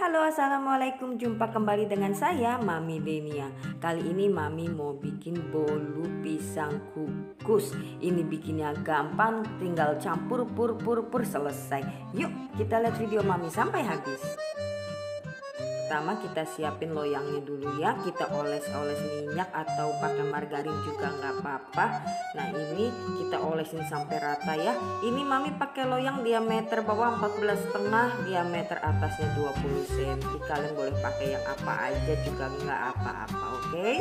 Halo, assalamualaikum. Jumpa kembali dengan saya, Mami Denia. Kali ini Mami mau bikin bolu pisang kukus. Ini bikinnya gampang, tinggal campur pur selesai. Yuk kita lihat video Mami sampai habis. Pertama kita siapin loyangnya dulu ya. Kita oles-oles minyak atau pakai margarin juga nggak apa-apa. Nah ini kita olesin sampai rata ya. Ini Mami pakai loyang diameter bawah 14,5, diameter atasnya 20 cm. Kalian boleh pakai yang apa aja juga nggak apa-apa, oke?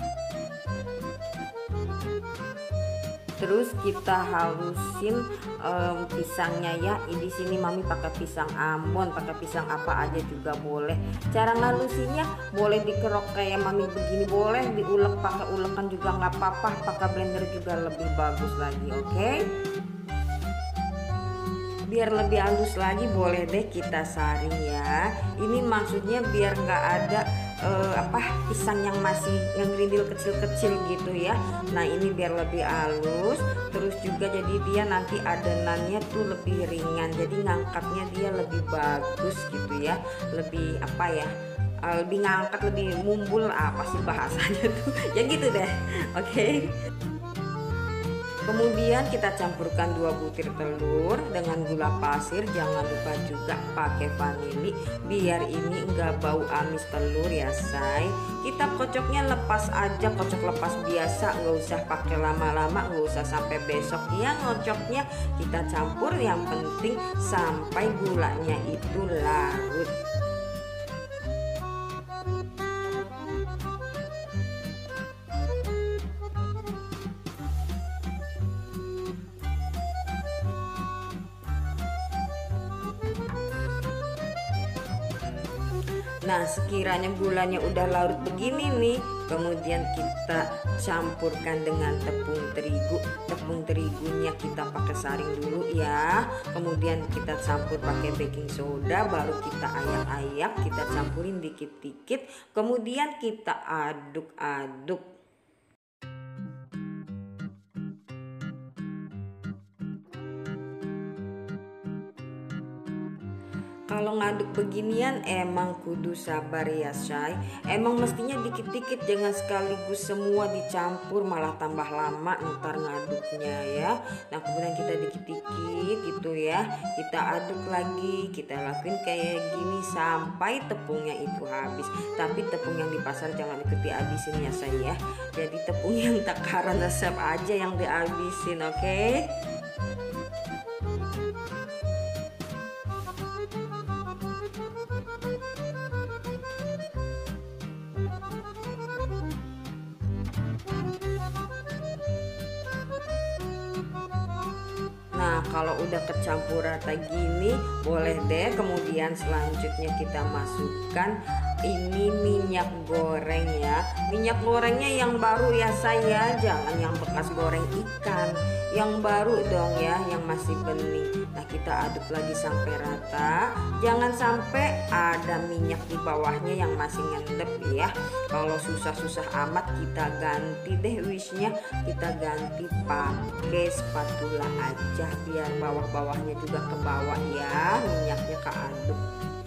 Terus kita halusin pisangnya ya. Di sini Mami pakai pisang Ambon, pakai pisang apa aja juga boleh. Cara ngalusinnya boleh dikerok kayak Mami begini, boleh diulek pakai ulekan juga nggak apa-apa, pakai blender juga lebih bagus lagi, oke? Biar lebih halus lagi boleh deh kita saring ya. Ini maksudnya biar nggak ada pisang yang masih ngerindil kecil-kecil gitu ya. Nah ini biar lebih halus. Terus juga jadi dia nanti adonannya tuh lebih ringan, jadi ngangkatnya dia lebih bagus gitu ya. Lebih lebih ngangkat, lebih mumbul, apa sih bahasanya tuh ya gitu deh, oke? Kemudian kita campurkan 2 butir telur dengan gula pasir. Jangan lupa juga pakai vanili biar ini enggak bau amis telur ya say. Kita kocoknya lepas aja, kocok lepas biasa, nggak usah pakai lama-lama, nggak usah sampai besok ya ngocoknya. Kita campur, yang penting sampai gulanya itu larut. Nah sekiranya gulanya udah larut begini nih, kemudian kita campurkan dengan tepung terigu. Tepung terigunya kita pakai saring dulu ya. Kemudian kita campur pakai baking soda, baru kita ayak-ayak, kita campurin dikit-dikit. Kemudian kita aduk-aduk. Kalau ngaduk beginian emang kudu sabar ya say. Emang mestinya dikit-dikit, jangan sekaligus semua dicampur, malah tambah lama ntar ngaduknya ya. Nah kemudian kita dikit-dikit gitu ya. Kita aduk lagi, kita lakuin kayak gini sampai tepungnya itu habis. Tapi tepung yang di pasar jangan ikut dihabisin ya say ya. Jadi tepung yang takaran resep aja yang dihabisin, oke? Nah kalau udah kecampur rata gini boleh deh, kemudian selanjutnya kita masukkan ini minyak goreng ya. Minyak gorengnya yang baru ya saya, jangan yang bekas goreng ikan, yang baru dong ya, yang masih bening. Nah kita aduk lagi sampai rata, jangan sampai ada minyak di bawahnya yang masih ngendep ya. Kalau susah-susah amat kita ganti deh wishnya, kita ganti pakai spatula aja biar bawah-bawahnya juga ke bawah ya, minyaknya keaduk.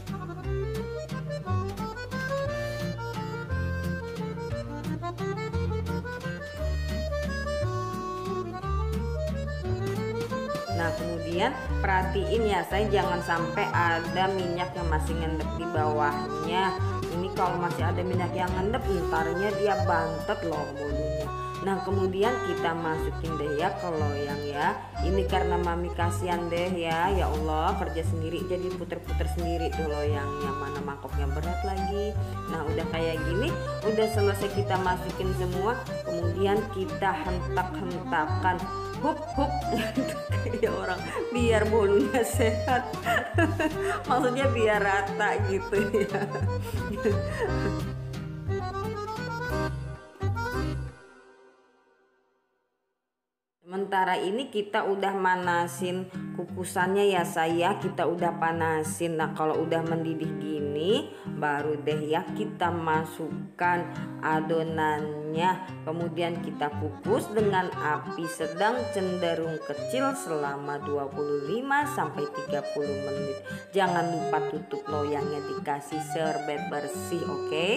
Nah kemudian perhatiin ya saya, jangan sampai ada minyak yang masih ngendep di bawahnya. Ini kalau masih ada minyak yang ngendep, ntarnya dia bantet loh bolunya. Nah kemudian kita masukin deh ya ke loyang ya. Ini karena Mami kasihan deh ya, ya Allah kerja sendiri jadi puter-puter sendiri tuh loyangnya, mana mangkoknya berat lagi. Nah udah kayak gini, udah selesai kita masukin semua. Kemudian kita hentak-hentakan, hup kayak orang, biar bolunya sehat. Maksudnya biar rata gitu ya. Sementara ini kita udah manasin kukusannya ya saya, kita udah panasin. Nah kalau udah mendidih gini baru deh ya kita masukkan adonannya. Kemudian kita kukus dengan api sedang cenderung kecil selama 25-30 menit. Jangan lupa tutup loyangnya, dikasih serbet bersih, oke?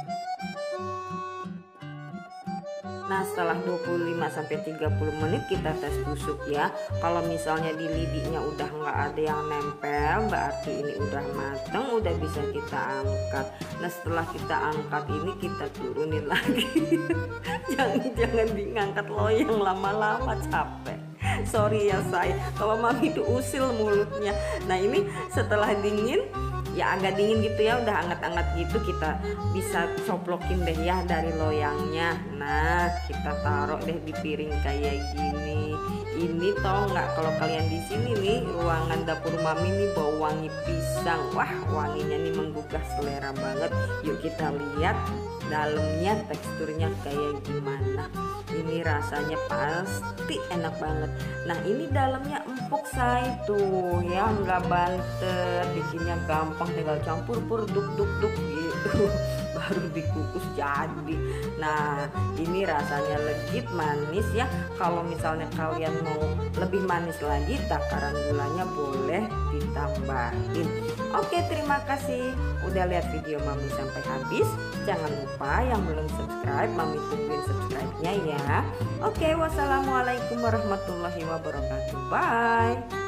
Nah setelah 25-30 menit kita tes tusuk ya. Kalau misalnya di lidiknya udah nggak ada yang nempel, berarti ini udah mateng, udah bisa kita angkat. Nah setelah kita angkat ini kita turunin lagi. Jangan diangkat loyang lama-lama, capek. Sorry ya say, kalau mami itu usil mulutnya. Nah ini setelah dingin, ya agak dingin gitu ya, udah hangat-hangat gitu, kita bisa coplokin deh ya dari loyangnya. Nah kita taruh deh di piring kayak gini. Ini tau nggak, kalau kalian di sini nih ruangan dapur mami nih bau wangi pisang. Wah wanginya nih menggugah selera banget. Yuk kita lihat dalamnya teksturnya kayak gimana. Ini rasanya pasti enak banget. Nah ini dalamnya empuk say tuh ya, nggak bantet, bikinnya gampang, tinggal campur duk gitu baru dikukus jadi. Nah ini rasanya legit manis ya. Kalau misalnya kalian mau lebih manis lagi, takaran gulanya boleh ditambahin. Oke, terima kasih udah lihat video mami sampai habis. Jangan lupa yang belum subscribe, mami tungguin subscribe-nya ya. Oke, wassalamualaikum warahmatullahi wabarakatuh. Bye.